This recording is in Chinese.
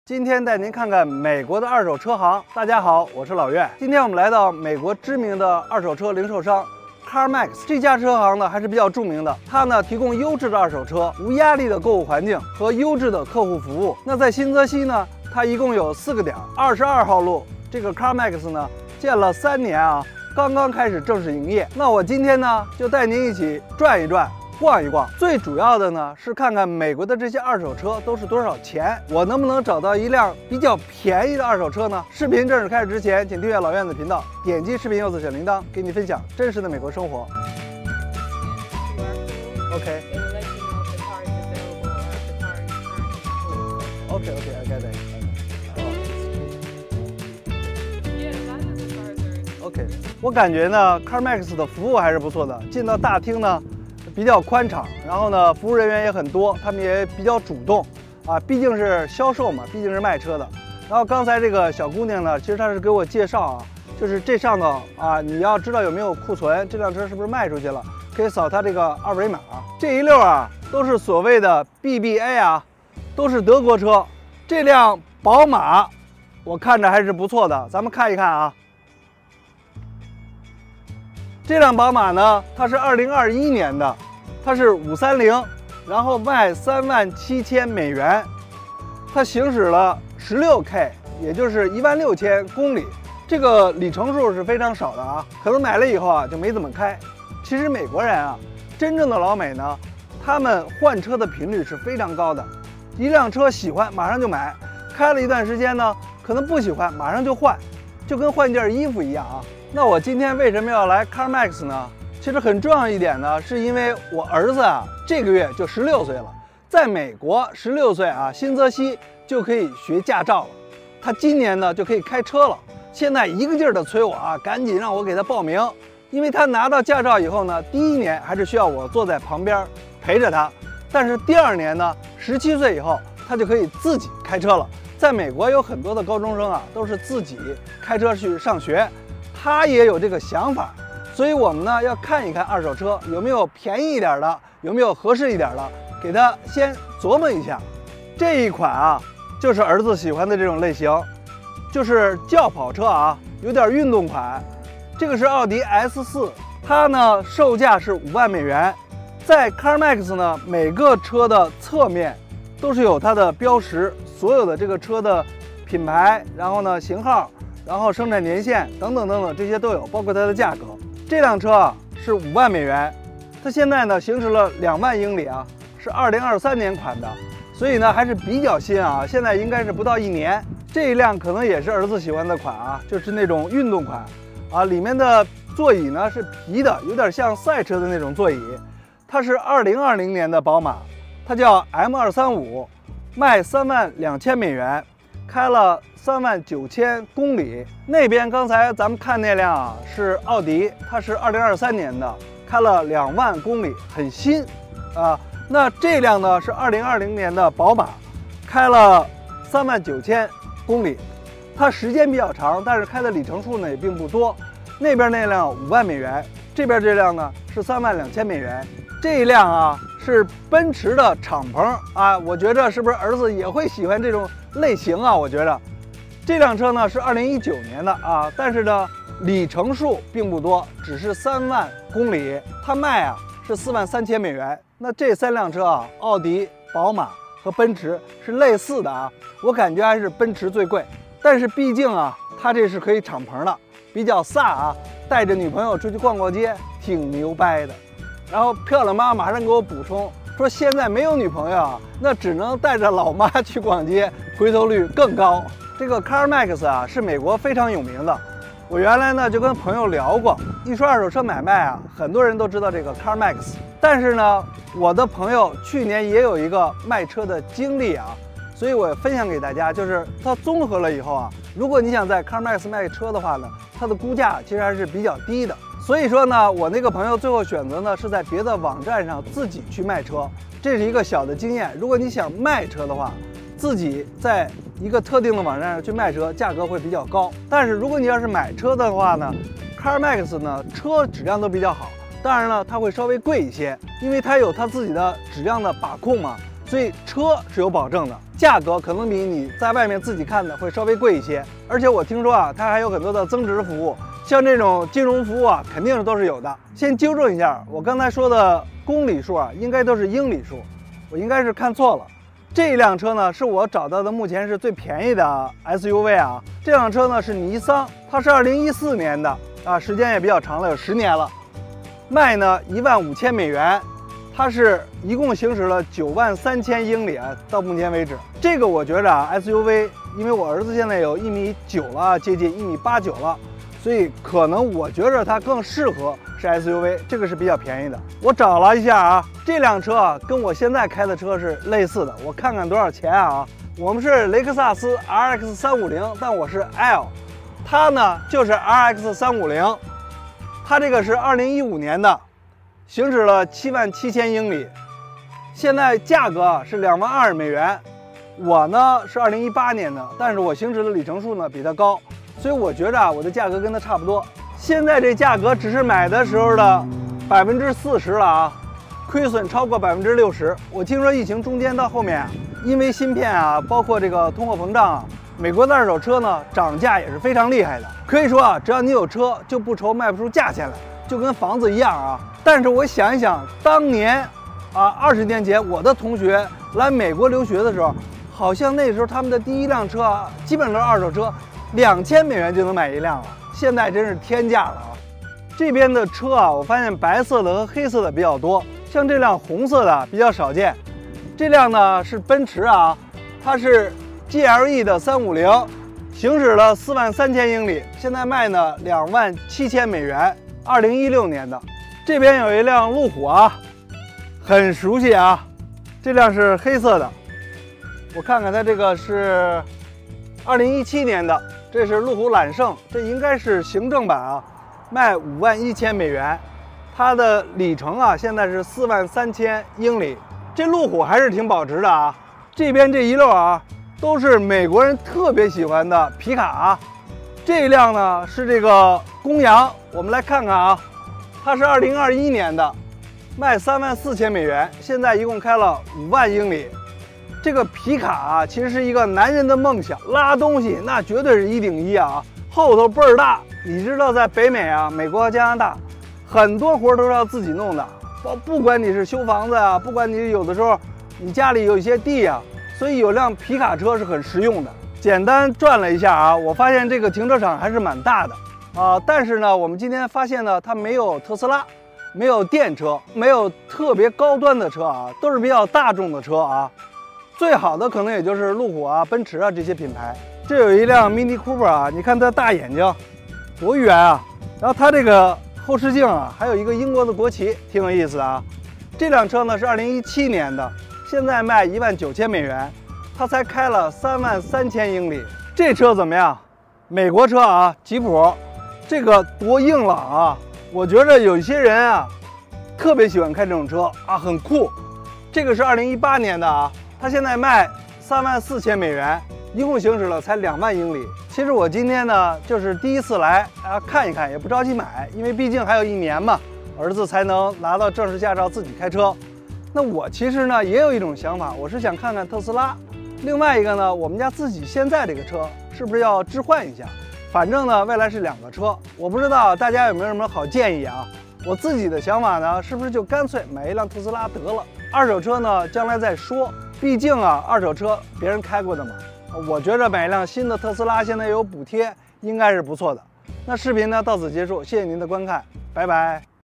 今天带您看看美国的二手车行。大家好，我是老岳。今天我们来到美国知名的二手车零售商 CarMax 这家车行呢还是比较著名的，它呢提供优质的二手车、无压力的购物环境和优质的客户服务。那在新泽西呢，它一共有4个点，22号路这个 CarMax 呢建了3年啊，刚刚开始正式营业。那我今天呢就带您一起转一转。 逛一逛，最主要的呢是看看美国的这些二手车都是多少钱，我能不能找到一辆比较便宜的二手车呢？视频正式开始之前，请订阅老院子频道，点击视频右侧小铃铛，给你分享真实的美国生活。OK。I get it. OK， 我感觉呢 ，CarMax 的服务还是不错的，进到大厅呢。 比较宽敞，然后呢，服务人员也很多，他们也比较主动啊，毕竟是销售嘛，毕竟是卖车的。然后刚才这个小姑娘呢，其实她是给我介绍啊，就是这上头啊，你要知道有没有库存，这辆车是不是卖出去了，可以扫它这个二维码。这一溜啊，都是所谓的 BBA 啊，都是德国车。这辆宝马，我看着还是不错的，咱们看一看啊。 这辆宝马呢，它是2021年的，它是530，然后卖37000美元，它行驶了16K， 也就是16000公里，这个里程数是非常少的啊，可能买了以后啊就没怎么开。其实美国人啊，真正的老美呢，他们换车的频率是非常高的，一辆车喜欢马上就买，开了一段时间呢，可能不喜欢马上就换，就跟换件衣服一样啊。 那我今天为什么要来 CarMax 呢？其实很重要一点呢，是因为我儿子啊，这个月就16岁了，在美国16岁啊，新泽西就可以学驾照了。他今年呢就可以开车了。现在一个劲儿的催我啊，赶紧让我给他报名，因为他拿到驾照以后呢，第1年还是需要我坐在旁边陪着他，但是第2年呢，17岁以后他就可以自己开车了。在美国有很多的高中生啊，都是自己开车去上学。 他也有这个想法，所以我们呢要看一看二手车有没有便宜一点的，有没有合适一点的，给他先琢磨一下。这一款啊，就是儿子喜欢的这种类型，就是轿跑车啊，有点运动款。这个是奥迪 S4， 它呢售价是5万美元。在 CarMax 呢，每个车的侧面都是有它的标识，所有的这个车的品牌，然后呢型号。 然后生产年限等等等等这些都有，包括它的价格。这辆车啊是5万美元，它现在呢行驶了2万英里啊，是2023年款的，所以呢还是比较新啊，现在应该是不到1年。这一辆可能也是儿子喜欢的款啊，就是那种运动款啊，里面的座椅呢是皮的，有点像赛车的那种座椅。它是2020年的宝马，它叫 M235， 卖32000美元，开了 39000公里。那边刚才咱们看那辆啊是奥迪，它是2023年的，开了2万公里，很新啊。那这辆呢是2020年的宝马，开了39000公里，它时间比较长，但是开的里程数呢也并不多。那边那辆5万美元，这边这辆呢是32000美元。这一辆啊是奔驰的敞篷啊，我觉着是不是儿子也会喜欢这种类型啊？我觉着。 这辆车呢是2019年的啊，但是呢里程数并不多，只是3万公里，它卖啊是43000美元。那这3辆车啊，奥迪、宝马和奔驰是类似的啊，我感觉还是奔驰最贵。但是毕竟啊，它这是可以敞篷的，比较飒啊，带着女朋友出去逛逛街挺牛掰的。然后漂亮妈马上给我补充说，现在没有女朋友啊，那只能带着老妈去逛街，回头率更高。 这个 CarMax 啊是美国非常有名的，我原来呢就跟朋友聊过，一说二手车买卖啊，很多人都知道这个 CarMax， 但是呢，我的朋友去年也有一个卖车的经历啊，所以我分享给大家，就是它综合了以后啊，如果你想在 CarMax 卖车的话呢，它的估价其实还是比较低的，所以说呢，我那个朋友最后选择呢是在别的网站上自己去卖车，这是一个小的经验。如果你想卖车的话， 自己在一个特定的网站上去卖车，价格会比较高。但是如果你要是买车的话呢 ，CarMax 呢车质量都比较好，当然了它会稍微贵一些，因为它有它自己的质量的把控嘛，所以车是有保证的。 价格可能比你在外面自己看的会稍微贵一些。而且我听说啊，它还有很多的增值服务，像这种金融服务啊，肯定都是有的。先纠正一下，我刚才说的公里数啊，应该都是英里数，我应该是看错了。这辆车呢，是我找到的目前是最便宜的 SUV 啊。这辆车呢是尼桑，它是2014年的啊，时间也比较长了，有10年了，卖呢15000美元。它是一共行驶了93000英里啊，到目前为止。这个我觉着啊 ，SUV， 因为我儿子现在有1.9米了，接近1.89米了，所以可能我觉着它更适合是 SUV， 这个是比较便宜的。我找了一下啊，这辆车啊跟我现在开的车是类似的，我看看多少钱啊？我们是雷克萨斯 RX 350，但我是 L， 它呢就是 RX 350，它这个是2015年的。行驶了77000英里，现在价格是22000美元。我呢是2018年的，但是我行驶的里程数呢比它高，所以我觉着啊我的价格跟它差不多。现在这价格只是买的时候的40%了啊，亏损超过60%。我听说疫情中间到后面啊，因为芯片啊，包括这个通货膨胀啊，美国的二手车呢涨价也是非常厉害的。可以说啊，只要你有车，就不愁卖不出价钱来，就跟房子一样啊。但是我想一想，当年啊，20年前我的同学来美国留学的时候，好像那时候他们的第一辆车啊，基本上都是二手车，2000美元就能买一辆了。现在真是天价了啊！这边的车啊，我发现白色的和黑色的比较多，像这辆红色的比较少见。这辆呢是奔驰啊，它是 GLE 的350，行驶了43000英里，现在卖呢27000美元，2016年的。这边有一辆路虎啊，很熟悉啊，这辆是黑色的。我看看它这个是2017年的，这是路虎揽胜，这应该是行政版啊，卖51000美元。它的里程啊，现在是43000英里。这路虎还是挺保值的啊。这边这一溜啊，都是美国人特别喜欢的皮卡啊。这一辆呢是这个公羊，我们来看看啊。它是2021年的，卖34000美元，现在一共开了5万英里。这个皮卡啊，其实是一个男人的梦想，拉东西那绝对是1顶1啊，后头倍儿大。你知道在北美啊，美国和加拿大，很多活都是要自己弄的，不管你是修房子啊，不管你有的时候你家里有一些地啊，所以有辆皮卡车是很实用的。简单转了一下啊，我发现这个停车场还是蛮大的。但是呢，我们今天发现呢，它没有特斯拉，没有电车，没有特别高端的车啊，都是比较大众的车啊。最好的可能也就是路虎啊、奔驰啊这些品牌。这有一辆 Mini Cooper 啊，你看它大眼睛，多圆啊！然后它这个后视镜啊，还有一个英国的国旗，挺有意思的啊。这辆车呢是2017年的，现在卖19000美元，它才开了33000英里。这车怎么样？美国车啊，吉普。这个多硬朗啊！我觉着有一些人啊，特别喜欢开这种车啊，很酷。这个是2018年的啊，它现在卖34000美元，一共行驶了才2万英里。其实我今天呢，就是第一次来啊，看一看，也不着急买，因为毕竟还有1年嘛，儿子才能拿到正式驾照自己开车。那我其实呢也有一种想法，我是想看看特斯拉。另外一个呢，我们家自己现在这个车是不是要置换一下？反正呢，未来是2个车，我不知道大家有没有什么好建议啊？我自己的想法呢，是不是就干脆买一辆特斯拉得了？二手车呢，将来再说。毕竟啊，二手车别人开过的嘛。我觉着买一辆新的特斯拉现在有补贴，应该是不错的。那视频呢到此结束，谢谢您的观看，拜拜。